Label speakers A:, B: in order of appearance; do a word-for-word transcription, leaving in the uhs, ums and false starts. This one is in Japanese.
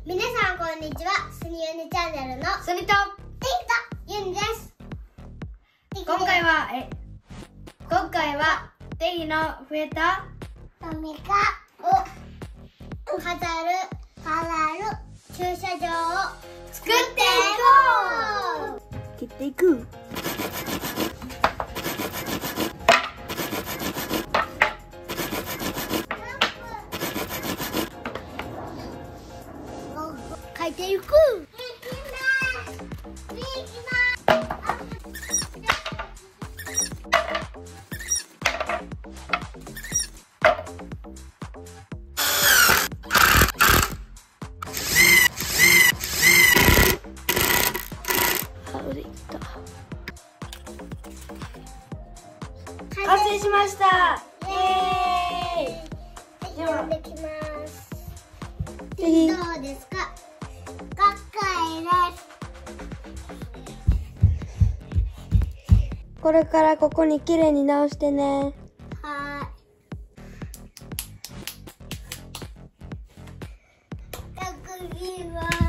A: 皆さんこんにちは。スニユニチャンネルの
B: スニと
A: テイとユニです。
B: 今回はえ今回はテイの増えた
A: トミカを飾る飾る駐車場を作っていこう。
B: 切っていく。
A: 書いていく。
B: 完成しました。イエーイ。
A: ではできます。ど
B: ぜひ
A: うですか。かっこいいです。
B: これからここにきれいに直してね。
A: はーい。かっこいいわ。